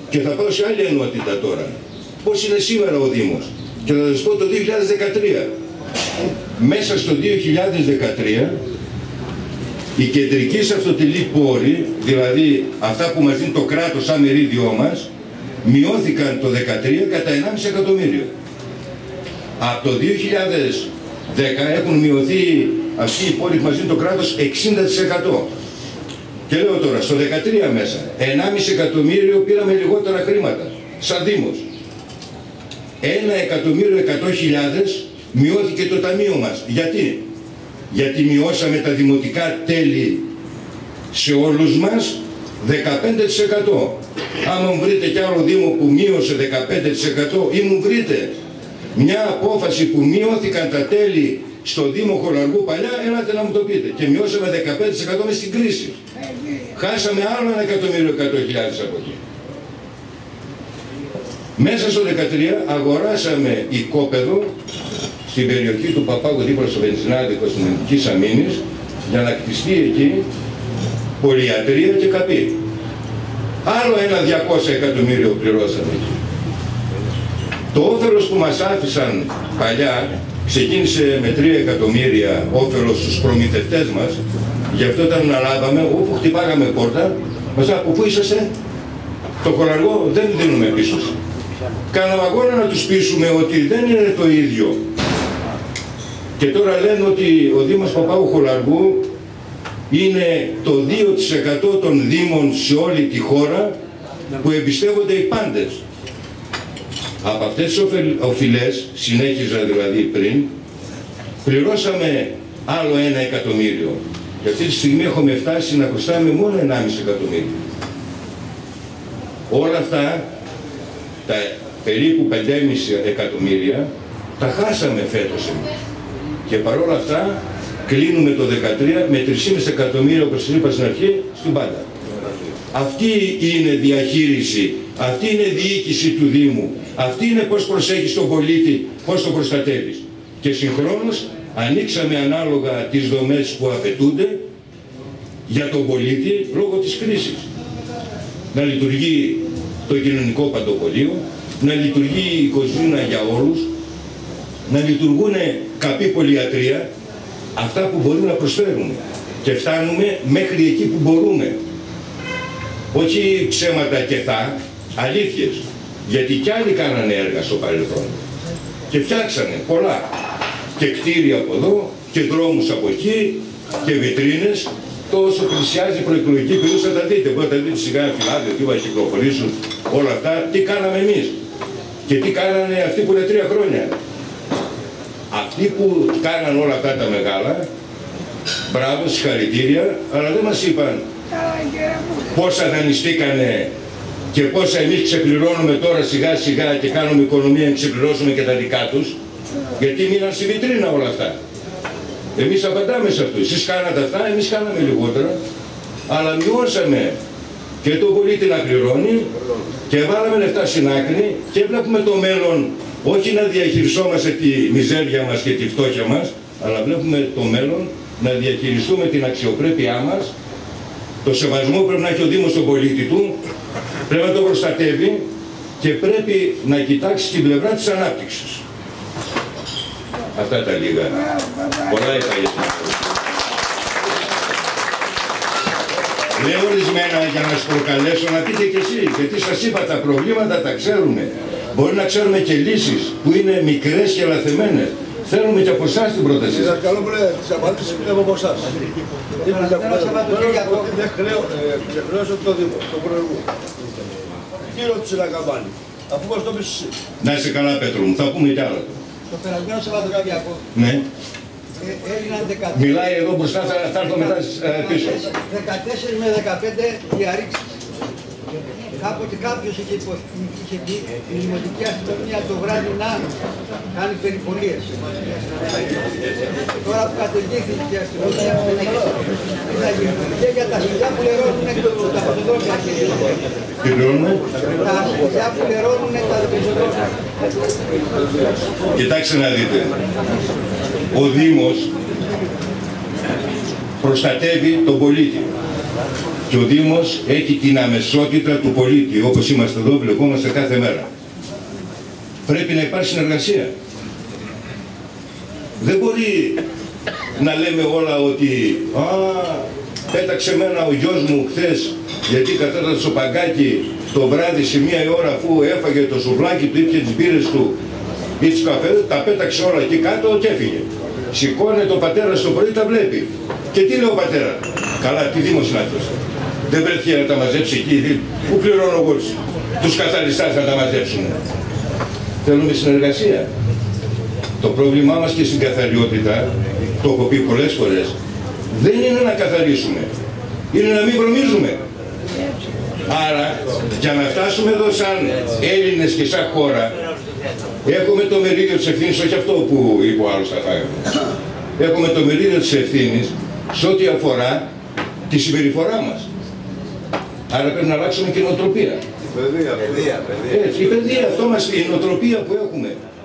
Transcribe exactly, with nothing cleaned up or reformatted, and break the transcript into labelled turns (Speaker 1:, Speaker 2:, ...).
Speaker 1: Και θα πάω σε άλλη ενότητα τώρα. Πώς είναι σήμερα ο Δήμος. Και θα σας πω το δύο χιλιάδες δεκατρία. Μέσα στο δύο χιλιάδες δεκατρία η κεντρική αυτοτελή πόρη, δηλαδή αυτά που μας δίνει το κράτος σαν μερίδιό μας, μειώθηκαν το δεκατρία κατά ενάμιση εκατομμύριο. Από το δύο χιλιάδες δέκα έχουν μειωθεί αυτοί οι πόροι που μας δίνει το κράτος εξήντα τοις εκατό. Και λέω τώρα, στο δεκατρία μέσα, ενάμιση εκατομμύριο πήραμε λιγότερα χρήματα, σαν Δήμος. ένα εκατομμύριο εκατό χιλιάδες μειώθηκε το ταμείο μας. Γιατί? Γιατί μειώσαμε τα δημοτικά τέλη σε όλους μας δεκαπέντε τοις εκατό. Άμα μου βρείτε κι άλλο Δήμο που μείωσε δεκαπέντε τοις εκατό ή μου βρείτε μια απόφαση που μειώθηκαν τα τέλη στο Δήμο Χολαργού παλιά, έλατε να μου το πείτε. Και μειώσαμε δεκαπέντε τοις εκατό μες στην κρίση. Χάσαμε άλλο ένα εκατομμύριο εκατό χιλιάδες από εκεί. Μέσα στο δεκατρία αγοράσαμε οικόπεδο στην περιοχή του Παπάγου δίπλα στο Βενζινάδικο στην Εθνικής Αμήνης για να κτιστεί εκεί πολυιατρία και καπή. Άλλο ένα διακόσια εκατομμύριο πληρώσαμε εκεί. Το όφελος που μας άφησαν παλιά ξεκίνησε με τρία εκατομμύρια όφελος στους προμηθευτές μας. Γι' αυτό όταν αναλάβαμε, όπου χτυπάγαμε πόρτα, μας είπαν από πού είσαστε, το Χολαργό δεν δίνουμε πίσω. Κάναμε αγώνα να τους πείσουμε ότι δεν είναι το ίδιο. Και τώρα λένε ότι ο Δήμος Παπάγου Χολαργού είναι το δύο τοις εκατό των Δήμων σε όλη τη χώρα που εμπιστεύονται οι πάντες. Από αυτές τις οφειλές, συνέχιζα δηλαδή πριν, πληρώσαμε άλλο ένα εκατομμύριο. Και αυτή τη στιγμή έχουμε φτάσει να χρωστάμε μόνο ενάμιση εκατομμύριο. Όλα αυτά, τα περίπου πέντε κόμμα πέντε εκατομμύρια, τα χάσαμε φέτος εμείς. Και παρόλα αυτά, κλείνουμε το δεκατρία με τρία κόμμα πέντε εκατομμύρια, όπως είπα στην αρχή, στην πάντα. Αυτή είναι διαχείριση, αυτή είναι διοίκηση του Δήμου, αυτή είναι πώς προσέχεις τον πολίτη, πώς τον προστατεύεις. Και συγχρόνως ανοίξαμε ανάλογα τις δομές που απαιτούνται για τον πολίτη λόγω της κρίσης. Να λειτουργεί το κοινωνικό παντοπολείο, να λειτουργεί η κουζίνα για όλους, να λειτουργούν καπή πολυιατρία, αυτά που μπορούμε να προσφέρουμε. Και φτάνουμε μέχρι εκεί που μπορούμε. Όχι ψέματα και θα, αλήθειες. Γιατί κι άλλοι κάνανε έργα στο παρελθόν. Και φτιάξανε πολλά. Και κτίρια από εδώ, και δρόμους από εκεί, και βιτρίνες. Τόσο πλησιάζει η προεκλογική περίοδος θα τα δείτε. Μπορείτε να δείτε σιγά φυλάδια, τι θα κυκλοφορήσουν, όλα αυτά. Τι κάναμε εμείς. Και τι κάνανε αυτοί που είναι τρία χρόνια. Αυτοί που κάναν όλα αυτά τα μεγάλα, μπράβο, συγχαρητήρια, αλλά δεν μας είπαν πόσα δανειστήκανε και πόσα εμείς ξεπληρώνουμε τώρα σιγά σιγά και κάνουμε οικονομία να ξεπληρώσουμε και τα δικά τους, γιατί μείναν στη βιτρίνα όλα αυτά. Εμείς απαντάμε σε αυτό. Εσείς κάνατε αυτά, εμείς κάναμε λιγότερα, αλλά μειώσαμε και τον πολίτη να πληρώνει και βάλαμε λεφτά στην άκρη και βλέπουμε το μέλλον, όχι να διαχειρισόμαστε τη μιζέρια μας και τη φτώχεια μας, αλλά βλέπουμε το μέλλον να διαχειριστούμε την αξιοπρέπειά μας, το σεβασμό που πρέπει να έχει ο Δήμος στον πολίτη του, πρέπει να τον προστατεύει και πρέπει να κοιτάξει την πλευρά της ανάπτυξης. Αυτά τα λίγα. Πολλά είπα για την Λέω ορισμένα για να σας προκαλέσω να πείτε κι εσείς, γιατί σας είπα τα προβλήματα τα ξέρουμε. Μπορεί να ξέρουμε και λύσεις που είναι μικρές και λαθεμένες. Θέλουμε και από εσάς την πρόταση.
Speaker 2: Σας καλό μου λέει, τις απαντήσεις που από εσάς. Δεν ξεχρέωσε το Δήμο, το Χολαργού. Τι ρώτησε να καμπάνει, αφού μας το πεις εσύ.
Speaker 1: Να είσαι καλά Πέτρο μου, θα πούμε κι άλλα.
Speaker 3: Το περασμένο Σαββατοκύριακο
Speaker 1: ναι.
Speaker 3: έγιναν δεκατέσσερα.
Speaker 1: Μιλάει εδώ μπροστά, θα, θα έρθω μετά πίσω.
Speaker 3: δεκατέσσερα με δεκαπέντε διαρρήξεις. Κάποτε κάποιος είχε, είχε πει η δημοτική αστυνομία το βράδυ να κάνει περιπολίες. Τώρα που κατεργήθηκε η αστυνομία τι θα γίνει. Και για τα σκυλιά που λερώνουν τα πεζοδρόμια.
Speaker 1: Τι πληρώνουμε?
Speaker 3: Τα σκυλιά που λερώνουν τα πεζοδρόμια.
Speaker 1: Κοιτάξτε να δείτε. Ο Δήμος προστατεύει τον πολίτη. Και ο Δήμος έχει την αμεσότητα του πολίτη, όπως είμαστε εδώ, βλεπόμαστε κάθε μέρα. Πρέπει να υπάρχει συνεργασία. Δεν μπορεί να λέμε όλα ότι «Α, πέταξε μένα ο γιος μου χθες γιατί κατάτασε το παγκάκι το βράδυ σε μία ώρα αφού έφαγε το σουβλάκι του, ήπιε τις μπύρες του ή τους καφέδες, τα πέταξε όλα εκεί κάτω και έφυγε». Σηκώνεται ο πατέρας το πρωί, τα βλέπει. Και τι λέει ο πατέρα? «Καλά, τι Δήμος είναι αυτός? Δεν βρέθηκε να τα μαζέψει εκεί, πού πληρώνω εγώ τους καθαριστάς να τα μαζέψουν?» Θέλουμε συνεργασία. Το πρόβλημά μας και στην καθαριότητα, το έχω πει πολλές φορές, δεν είναι να καθαρίσουμε, είναι να μην βρωμίζουμε. Άρα, για να φτάσουμε εδώ σαν Έλληνες και σαν χώρα, έχουμε το μερίδιο της ευθύνης, όχι αυτό που είπε ο άλλος θα φάγαμε. Έχουμε το μερίδιο της ευθύνης σε ό,τι αφορά τη συμπεριφορά μας. Άρα πρέπει να αλλάξουμε και νοοτροπία.
Speaker 2: Παιδεία, παιδεία, παιδεία.
Speaker 1: Έτσι, η παιδεία, αυτό μας, η νοοτροπία που έχουμε.